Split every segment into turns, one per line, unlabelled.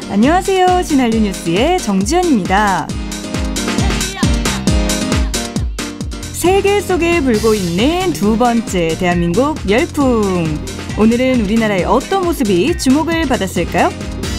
안녕하세요. 신한류 뉴스의 정지연입니다. 세계 속에 불고 있는 두 번째 대한민국 열풍. 오늘은 우리나라의 어떤 모습이 주목을 받았을까요?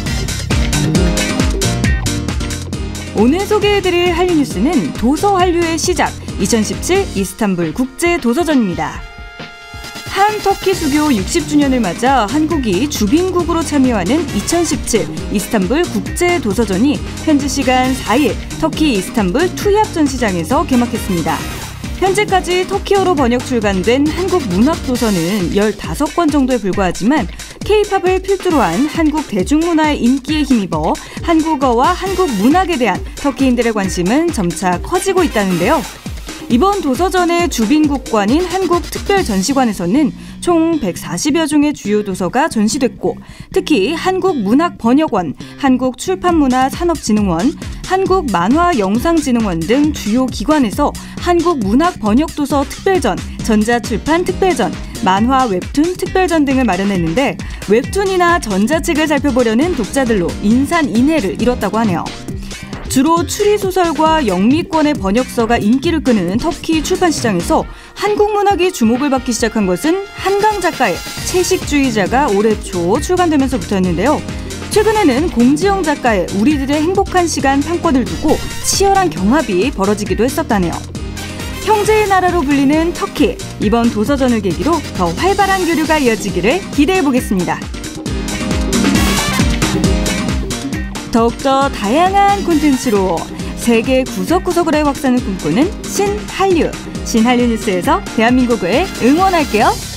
오늘 소개해드릴 한류 뉴스는 도서 한류의 시작, 2017 이스탄불 국제도서전입니다. 한 터키 수교 60주년을 맞아 한국이 주빈국으로 참여하는 2017 이스탄불 국제도서전이 현지 시간 4일 터키 이스탄불 투얏 전시장에서 개막했습니다. 현재까지 터키어로 번역 출간된 한국 문학도서는 15권 정도에 불과하지만 K-팝을 필두로 한 한국 대중문화의 인기에 힘입어 한국어와 한국 문학에 대한 터키인들의 관심은 점차 커지고 있다는데요. 이번 도서전의 주빈국관인 한국특별전시관에서는 총 140여 종의 주요 도서가 전시됐고, 특히 한국문학번역원, 한국출판문화산업진흥원, 한국만화영상진흥원 등 주요 기관에서 한국문학번역도서 특별전, 전자출판 특별전, 만화 웹툰 특별전 등을 마련했는데, 웹툰이나 전자책을 살펴보려는 독자들로 인산인해를 이뤘다고 하네요. 주로 추리소설과 영미권의 번역서가 인기를 끄는 터키 출판시장에서 한국 문학이 주목을 받기 시작한 것은 한강 작가의 채식주의자가 올해 초 출간되면서부터였는데요. 최근에는 공지영 작가의 우리들의 행복한 시간 판권을 두고 치열한 경합이 벌어지기도 했었다네요. 형제의 나라로 불리는 터키, 이번 도서전을 계기로 더 활발한 교류가 이어지기를 기대해보겠습니다. 더욱더 다양한 콘텐츠로 세계 구석구석으로의 확산을 꿈꾸는 신한류 뉴스에서 대한민국을 응원할게요.